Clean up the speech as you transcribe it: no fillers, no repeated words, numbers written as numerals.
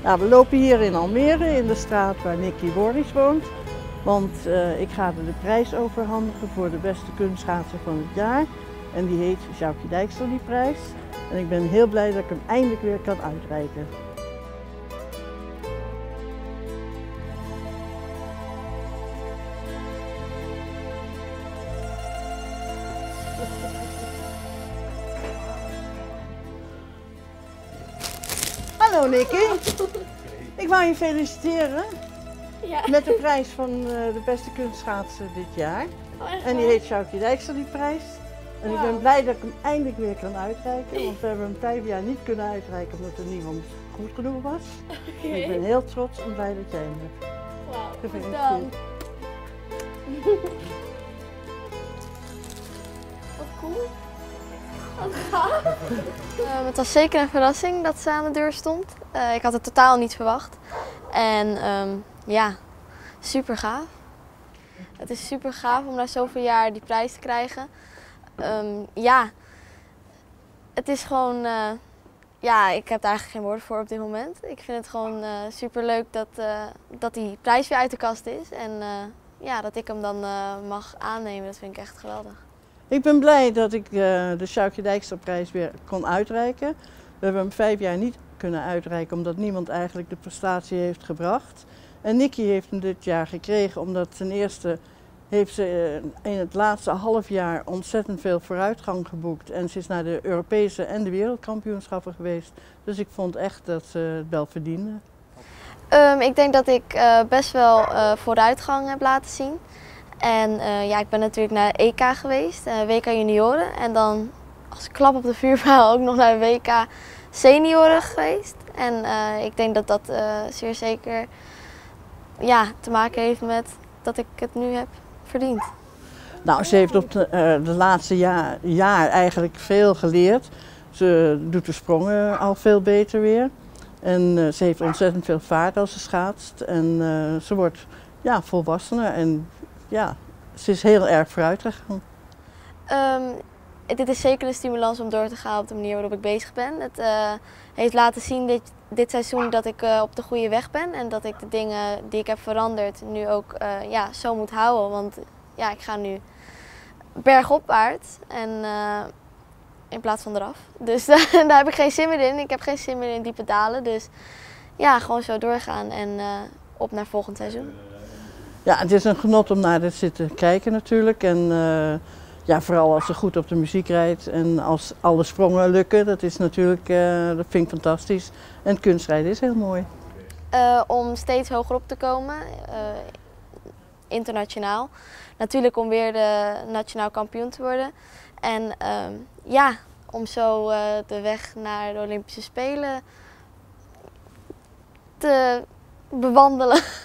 Nou, we lopen hier in Almere, in de straat waar Nicky Borries woont. Want ik ga er de prijs overhandigen voor de beste kunstschaatser van het jaar. En die heet Sjoukje Dijkstra, die prijs. En ik ben heel blij dat ik hem eindelijk weer kan uitreiken. Hallo Nicky, ik wou je feliciteren met de prijs van de beste kunstschaatser dit jaar. En die heet Sjoukje Dijkstra, die prijs. En ik ben blij dat ik hem eindelijk weer kan uitreiken, want we hebben hem 5 jaar niet kunnen uitreiken omdat er niemand goed genoeg was. En ik ben heel trots en blij dat jij hem hebt. Wauw, Gefeliciteerd. Wat cool. Wat gaaf. Het was zeker een verrassing dat ze aan de deur stond. Ik had het totaal niet verwacht. En ja, super gaaf. Het is super gaaf om na zoveel jaar die prijs te krijgen. Ja, het is gewoon, ja, ik heb daar eigenlijk geen woorden voor op dit moment. Ik vind het gewoon super leuk dat die prijs weer uit de kast is. En ja, dat ik hem dan mag aannemen, dat vind ik echt geweldig. Ik ben blij dat ik de Sjoukje Dijkstra prijs weer kon uitreiken. We hebben hem 5 jaar niet kunnen uitreiken omdat niemand eigenlijk de prestatie heeft gebracht. En Nicky heeft hem dit jaar gekregen omdat ten eerste heeft ze in het laatste half jaar ontzettend veel vooruitgang geboekt. En ze is naar de Europese en de wereldkampioenschappen geweest. Dus ik vond echt dat ze het wel verdiende. Ik denk dat ik best wel vooruitgang heb laten zien. En ja, ik ben natuurlijk naar de EK geweest, WK junioren. En dan als klap op de vuurpijl ook nog naar de WK senioren geweest. En ik denk dat dat zeer zeker ja, te maken heeft met dat ik het nu heb verdiend. Nou, ze heeft op de laatste jaar eigenlijk veel geleerd. Ze doet de sprongen al veel beter weer. En ze heeft ontzettend veel vaart als ze schaatst. En ze wordt ja, volwassener en ja, ze is heel erg vooruit gegaan. Dit is zeker een stimulans om door te gaan op de manier waarop ik bezig ben. Het heeft laten zien dit seizoen dat ik op de goede weg ben en dat ik de dingen die ik heb veranderd nu ook ja, zo moet houden. Want ja, ik ga nu bergopwaarts en in plaats van eraf. Dus daar heb ik geen zin meer in. Ik heb geen zin meer in diepe dalen. Dus ja, gewoon zo doorgaan en op naar volgend seizoen. Ja, het is een genot om naar dit zitten kijken natuurlijk. En ja, vooral als ze goed op de muziek rijdt en als alle sprongen lukken, dat is natuurlijk, dat vind ik fantastisch. En kunstrijden is heel mooi. Om steeds hoger op te komen, internationaal. Natuurlijk om weer de nationaal kampioen te worden. En ja, om zo de weg naar de Olympische Spelen te bewandelen.